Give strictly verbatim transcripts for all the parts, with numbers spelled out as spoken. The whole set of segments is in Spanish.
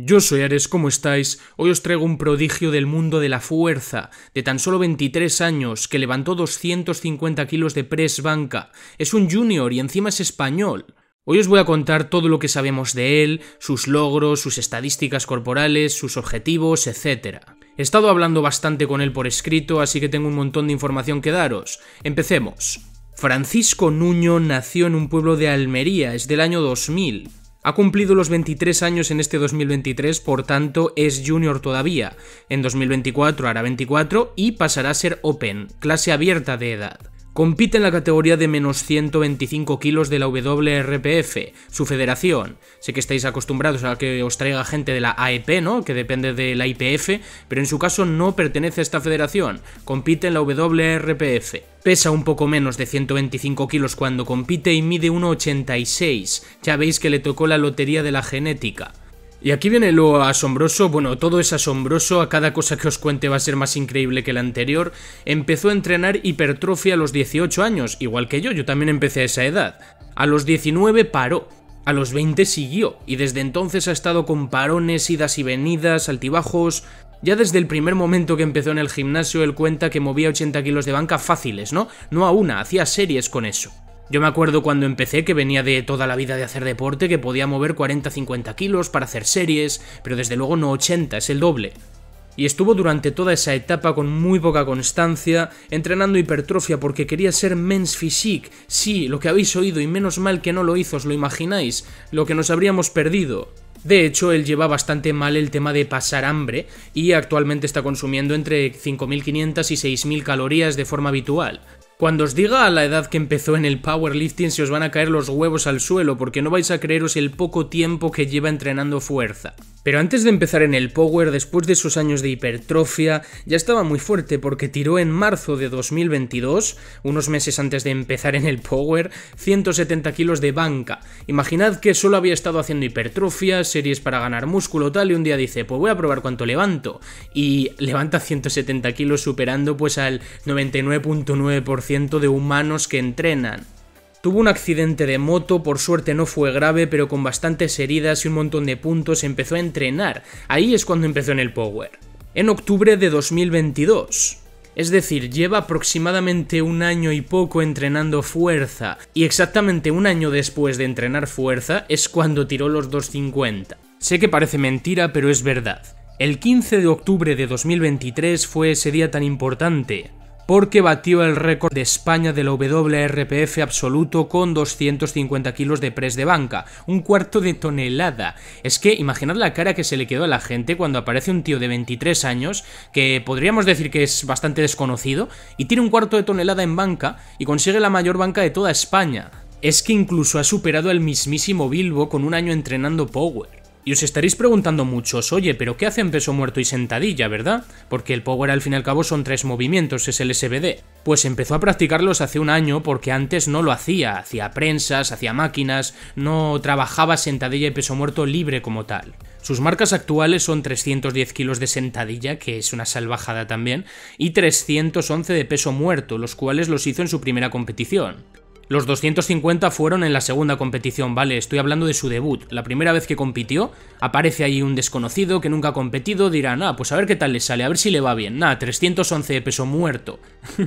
Yo soy Ares, ¿cómo estáis? Hoy os traigo un prodigio del mundo de la fuerza, de tan solo veintitrés años, que levantó doscientos cincuenta kilos de press banca. Es un junior y encima es español. Hoy os voy a contar todo lo que sabemos de él, sus logros, sus estadísticas corporales, sus objetivos, etcétera. He estado hablando bastante con él por escrito, así que tengo un montón de información que daros. Empecemos. Francisco Nuño nació en un pueblo de Almería, es del año dos mil. Ha cumplido los veintitrés años en este dos mil veintitrés, por tanto es junior todavía. En dos mil veinticuatro hará veinticuatro y pasará a ser Open, clase abierta de edad. Compite en la categoría de menos ciento veinticinco kilos de la W R P F, su federación. Sé que estáis acostumbrados a que os traiga gente de la A E P, ¿no?, que depende de la I P F, pero en su caso no pertenece a esta federación, compite en la W R P F. Pesa un poco menos de ciento veinticinco kilos cuando compite y mide uno ochenta y seis, ya veis que le tocó la lotería de la genética. Y aquí viene lo asombroso, bueno, todo es asombroso, a cada cosa que os cuente va a ser más increíble que la anterior. Empezó a entrenar hipertrofia a los dieciocho años, igual que yo, yo también empecé a esa edad. A los diecinueve paró, a los veinte siguió, y desde entonces ha estado con parones, idas y venidas, altibajos. Ya desde el primer momento que empezó en el gimnasio él cuenta que movía ochenta kilos de banca fáciles, ¿no? No a una, hacía series con eso. Yo me acuerdo cuando empecé que venía de toda la vida de hacer deporte, que podía mover cuarenta a cincuenta kilos para hacer series, pero desde luego no ochenta, es el doble. Y estuvo durante toda esa etapa con muy poca constancia, entrenando hipertrofia porque quería ser men's physique. Sí, lo que habéis oído, y menos mal que no lo hizo, ¿os lo imagináis? Lo que nos habríamos perdido. De hecho, él lleva bastante mal el tema de pasar hambre y actualmente está consumiendo entre cinco mil quinientas y seis mil calorías de forma habitual. Cuando os diga a la edad que empezó en el powerlifting se os van a caer los huevos al suelo porque no vais a creeros el poco tiempo que lleva entrenando fuerza. Pero antes de empezar en el power, después de esos años de hipertrofia, ya estaba muy fuerte porque tiró en marzo de dos mil veintidós, unos meses antes de empezar en el power, ciento setenta kilos de banca. Imaginad que solo había estado haciendo hipertrofia, series para ganar músculo tal, y un día dice, pues voy a probar cuánto levanto. Y levanta ciento setenta kilos superando pues al noventa y nueve punto nueve por ciento de humanos que entrenan. Tuvo un accidente de moto, por suerte no fue grave, pero con bastantes heridas y un montón de puntos empezó a entrenar. Ahí es cuando empezó en el power. En octubre de dos mil veintidós. Es decir, lleva aproximadamente un año y poco entrenando fuerza. Y exactamente un año después de entrenar fuerza es cuando tiró los doscientos cincuenta. Sé que parece mentira, pero es verdad. El quince de octubre de dos mil veintitrés fue ese día tan importante, porque batió el récord de España de la W R P F absoluto con doscientos cincuenta kilos de press de banca, un cuarto de tonelada. Es que imaginad la cara que se le quedó a la gente cuando aparece un tío de veintitrés años, que podríamos decir que es bastante desconocido, y tiene un cuarto de tonelada en banca y consigue la mayor banca de toda España. Es que incluso ha superado al mismísimo Bilbo con un año entrenando power. Y os estaréis preguntando muchos, oye, ¿pero qué hacen peso muerto y sentadilla, verdad? Porque el power al fin y al cabo son tres movimientos, es el S B D. Pues empezó a practicarlos hace un año porque antes no lo hacía, hacía prensas, hacía máquinas, no trabajaba sentadilla y peso muerto libre como tal. Sus marcas actuales son trescientos diez kilos de sentadilla, que es una salvajada también, y trescientos once de peso muerto, los cuales los hizo en su primera competición. Los doscientos cincuenta fueron en la segunda competición, vale, estoy hablando de su debut. La primera vez que compitió, aparece ahí un desconocido que nunca ha competido, dirán, ah, pues a ver qué tal le sale, a ver si le va bien. Nah, trescientos once de peso muerto.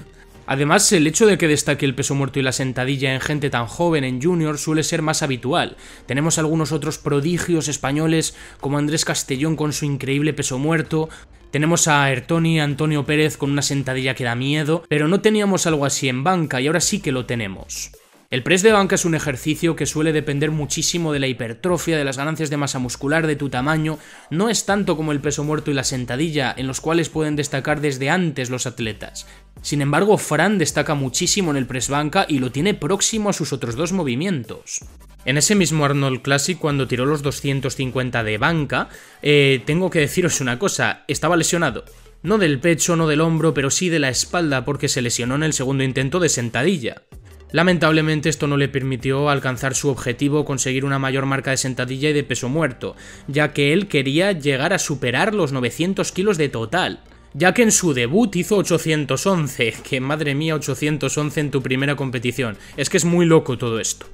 Además, el hecho de que destaque el peso muerto y la sentadilla en gente tan joven, en junior, suele ser más habitual. Tenemos algunos otros prodigios españoles, como Andrés Castellón con su increíble peso muerto. Tenemos a Ertoni Antonio Pérez con una sentadilla que da miedo, pero no teníamos algo así en banca y ahora sí que lo tenemos. El press de banca es un ejercicio que suele depender muchísimo de la hipertrofia, de las ganancias de masa muscular, de tu tamaño. No es tanto como el peso muerto y la sentadilla, en los cuales pueden destacar desde antes los atletas. Sin embargo, Fran destaca muchísimo en el press banca y lo tiene próximo a sus otros dos movimientos. En ese mismo Arnold Classic, cuando tiró los doscientos cincuenta de banca, eh, tengo que deciros una cosa, estaba lesionado. No del pecho, no del hombro, pero sí de la espalda, porque se lesionó en el segundo intento de sentadilla. Lamentablemente esto no le permitió alcanzar su objetivo, conseguir una mayor marca de sentadilla y de peso muerto, ya que él quería llegar a superar los novecientos kilos de total. Ya que en su debut hizo ochocientos once, que madre mía, ochocientos once en tu primera competición, es que es muy loco todo esto.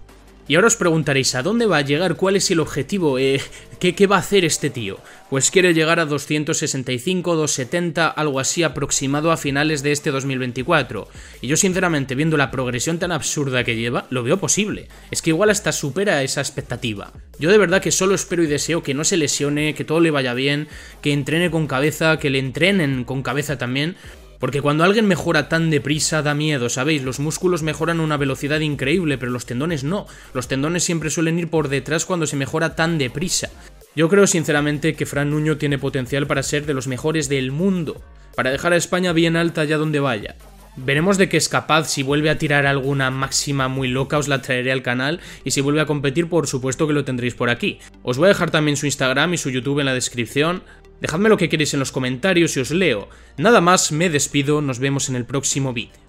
Y ahora os preguntaréis, ¿a dónde va a llegar? ¿Cuál es el objetivo? Eh, ¿qué, ¿Qué va a hacer este tío? Pues quiere llegar a doscientos sesenta y cinco, doscientos setenta, algo así aproximado a finales de este dos mil veinticuatro. Y yo sinceramente, viendo la progresión tan absurda que lleva, lo veo posible. Es que igual hasta supera esa expectativa. Yo de verdad que solo espero y deseo que no se lesione, que todo le vaya bien, que entrene con cabeza, que le entrenen con cabeza también. Porque cuando alguien mejora tan deprisa da miedo, ¿sabéis? Los músculos mejoran a una velocidad increíble, pero los tendones no. Los tendones siempre suelen ir por detrás cuando se mejora tan deprisa. Yo creo sinceramente que Fran Nuño tiene potencial para ser de los mejores del mundo, para dejar a España bien alta allá donde vaya. Veremos de qué es capaz. Si vuelve a tirar alguna máxima muy loca os la traeré al canal, y si vuelve a competir por supuesto que lo tendréis por aquí. Os voy a dejar también su Instagram y su YouTube en la descripción. Dejadme lo que queréis en los comentarios y os leo. Nada más, me despido, nos vemos en el próximo vídeo.